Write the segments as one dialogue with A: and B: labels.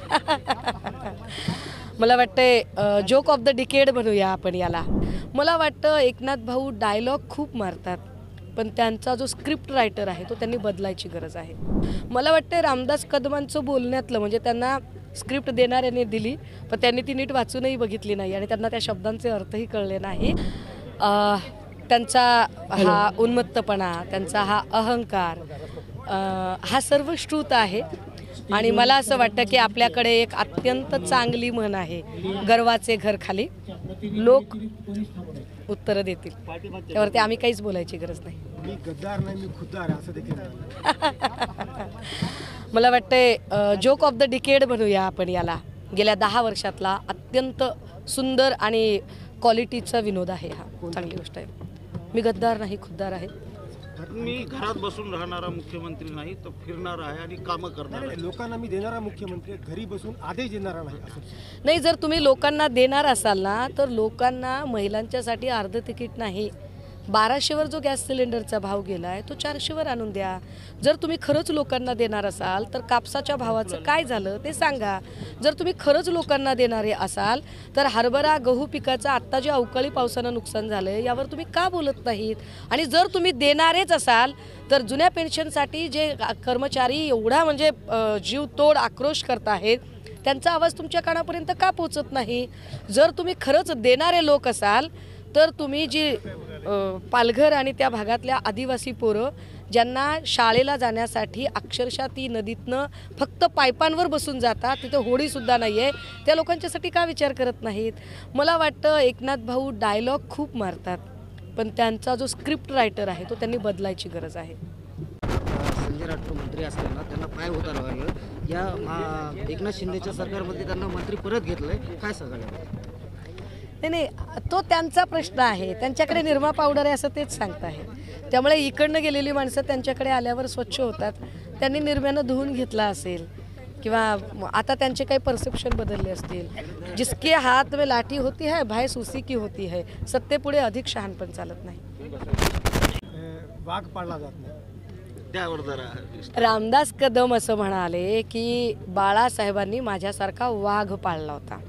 A: मला वाटतं joke of the decade म्हणूया आपण याला. मला वाटतं एकनाथ भाऊ डायलॉग खूप मारतात, पण त्यांचा जो स्क्रिप्ट रायटर आहे तो त्यांनी बदलायची गरज आहे. मला वाटतं रामदास कदमांचं बोलण्यातलं म्हणजे त्यांना स्क्रिप्ट देणाऱ्याने दिली, पण त्यांनी ती नीट वाचूनही बघितली नाही आणि त्यांना त्या शब्दांचे अर्थही कळले नाही. त्यांचा हा उन्मत्तपणा, त्यांचा हा अहंकार, हा सर्व श्रुत आहे. आणि मला असं वाटतं की आपल्याकडे एक अत्यंत चांगली म्हण आहे, गर्वाचे घर खाली लोक उत्तरं देतील. त्यावरती आम्ही काहीच बोलायची गरज नाही.
B: मी गद्दार नाही, मी खुद्दार असं देखील
A: मला वाटतं जोक ऑफ द डिकेड म्हणूया आपण याला. गेल्या 10 वर्षातला अत्यंत सुंदर आणि क्वालिटीचा विनोद आहे हा. चांगली गोष्ट आहे. मी गद्दार नाही, खुद्दार आहे.
C: मी घरात बसून राहणारा मुख्यमंत्री नाही, तर फिरणारा आहे आणि कामं करणार आहे.
B: लोकांना मी देणारा मुख्यमंत्री, घरी बसून आदेश देणारा नाही असं
A: नाही. जर तुम्ही लोकांना देणार असाल ना, तर लोकांना महिलांच्यासाठी अर्ध तिकीट नाही, 1200वर जो गॅस सिलेंडरचा भाव गेला आहे तो 400वर आणून द्या. जर तुम्ही खरंच लोकांना देणार असाल तर कापसाच्या भावाचं काय झालं ते सांगा. जर तुम्ही खरंच लोकांना देणारे असाल तर हरभरा गहू पिकाचं आत्ता जे अवकाळी पावसानं नुकसान झालं आहे यावर तुम्ही का बोलत नाहीत. आणि जर तुम्ही देणारेच असाल तर जुन्या पेन्शनसाठी जे कर्मचारी एवढा म्हणजे जीवतोड आक्रोश करत आहेत त्यांचा आवाज तुमच्या कानापर्यंत का पोचत नाही. जर तुम्ही खरंच देणारे लोक असाल तर तुम्ही जी पालघर आणि त्या भागातल्या आदिवासी पोरं ज्यांना शाळेला जाण्यासाठी अक्षरशः ती नदीतनं फक्त पायपांवर बसून जातात, तिथे होडीसुद्धा नाही आहे, त्या लोकांच्यासाठी का विचार करत नाहीत. मला वाटतं एकनाथ भाऊ डायलॉग खूप मारतात, पण त्यांचा जो स्क्रिप्ट रायटर आहे तो त्यांनी बदलायची गरज आहे.
D: संजय राठोड मंत्री असताना त्यांना पाय उतारावं लागलं. या एकनाथ शिंदेच्या सरकारमध्ये त्यांना मंत्री परत घेतलंय, काय सांगायला?
A: नाही, तो त्यांचा प्रश्न आहे. त्यांच्याकडे निरमा पावडर आहे असं तेच सांगत आहे. त्यामुळे इकडनं गेलेली माणसं त्यांच्याकडे आल्यावर स्वच्छ होतात. त्यांनी निर्म्यानं धुवून घेतला असेल किंवा आता त्यांचे काही परसेप्शन बदलले असतील. जिसके हात में लाठी होती है भैंस उसी की होती है. सत्तेपुढे अधिक शहाणपण चालत नाही.
B: वाघ पाळला जात नाही
C: त्यावर जरा
A: रामदास कदम असं म्हणाले की बाळासाहेबांनी माझ्यासारखा वाघ पाळला होता.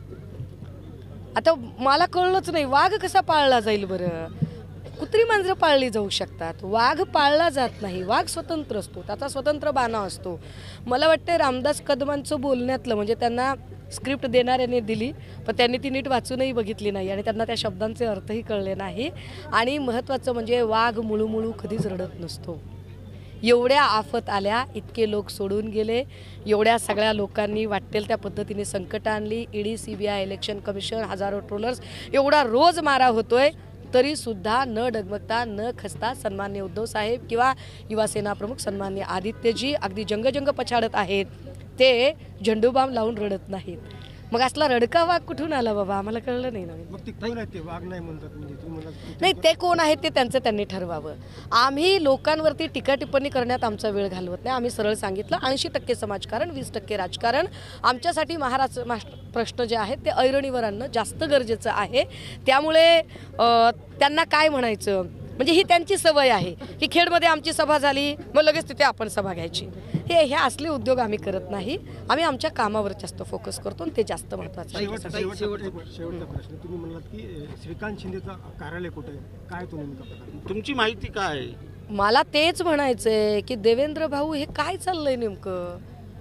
A: आता मला कळलंच नाही वाघ कसा पाळला जाईल बरं. कुत्री मांजरं पाळली जाऊ शकतात, वाघ पाळला जात नाही. वाघ स्वतंत्र असतो, त्याचा स्वतंत्र बाणा असतो. मला वाटतं रामदास कदमांचं बोलण्यातलं म्हणजे त्यांना स्क्रिप्ट देणाऱ्याने दिली, पण त्यांनी ती नीट वाचूनही बघितली नाही आणि त्यांना त्या शब्दांचे अर्थही कळले नाही. आणि महत्त्वाचं म्हणजे वाघ मुळूमुळू कधीच रडत नसतो. एवढ्या आफत आल्या, इतके लोक सोडून गेले, एवढ्या सगळ्या लोकांनी वाटेल त्या पद्धतीने संकट आणली. ईडी, CBI, इलेक्शन कमिशन, हजारो ट्रोलर्स, एवढा रोज मारा होतोय तरीसुद्धा न डगमगता न खचता सन्मान्य उद्धव साहेब किंवा युवासेना प्रमुख सन्मान्य आदित्यजी अगदी जंग पछाडत आहेत. ते झेंडूबाम लावून रडत नाहीत. मग असला रडका वाघ कुठून आला बाबा, आम्हाला कळलं नाही.
B: मग ते कोण आहे ते वाघ नाही म्हणतात म्हणजे तुम्ही
A: नाही, ते कोण आहेत ते त्यांनी ठरवावं. आम्ही लोकांवरती टीका टिप्पणी करण्यात आमचा वेळ घालवत नाही. आम्ही सरळ सांगितलं 80% समाजकारण, 20% राजकारण. आमच्यासाठी महाराष्ट्र प्रश्न जे आहेत ते ऐरणीवर आणणं जास्त गरजेचं आहे. त्यामुळे त्यांना काय म्हणायचं म्हणजे ही त्यांची सवय आहे की खेडमध्ये आमची सभा झाली मग लगेच तिथे आपण सभा घ्यायची. हे असले उद्योग आम्ही करत नाही. आम्ही आमच्या कामावर जास्त फोकस करतो आणि ते जास्त महत्त्वाचं आहे.
B: शेवटचा प्रश्न, तुम्ही म्हणलात की श्रीकांत शिंदेचं कार्यालय कुठे आहे, काय तो नेमका?
C: तुमची माहिती काय आहे?
A: मला तेच म्हणायचंय की देवेंद्र भाऊ हे काय चाललंय नेमकं.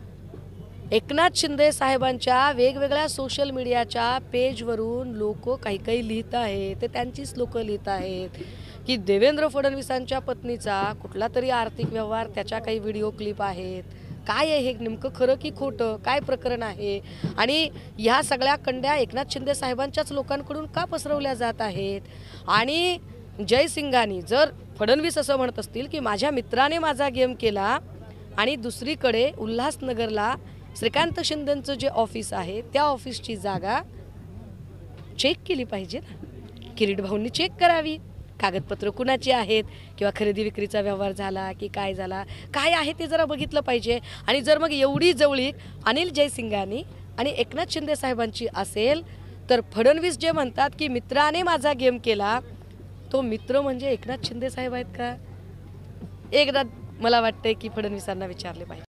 A: एकनाथ शिंदे साहेबांच्या वेगवेगळ्या सोशल मीडियाच्या पेजवरून लोक काही लिहित आहेत, ते त्यांचीच लोक लिहित आहेत की देवेंद्र फडणवीसांच्या पत्नीचा कुठला तरी आर्थिक व्यवहार, त्याच्या काही व्हिडिओ क्लिप आहेत. काय आहे हे नेमकं, खरं की खोटं, काय प्रकरण आहे. आणि ह्या सगळ्या कंड्या एकनाथ शिंदे साहेबांच्याच लोकांकडून का पसरवल्या जात आहेत. आणि जयसिंगांनी जर फडणवीस असं म्हणत असतील की माझ्या मित्राने माझा गेम केला आणि दुसरीकडे उल्हासनगरला श्रीकांत शिंदेंचं जे ऑफिस आहे त्या ऑफिसची जागा चेक केली पाहिजे ना. किरीट भाऊंनी चेक करावी, कागदपत्र कुणाची आहेत किंवा खरेदी विक्रीचा व्यवहार झाला की काय झाला, काय आहे ते जरा बघितलं पाहिजे. आणि जर मग एवढी जवळीक अनिल जयसिंगांनी आणि एकनाथ शिंदे साहेबांची असेल तर फडणवीस जे म्हणतात की मित्राने माझा गेम केला, तो मित्र म्हणजे एकनाथ शिंदे साहेब आहेत का. एकदा मला वाटतंय की फडणवीसांना विचारले पाहिजे.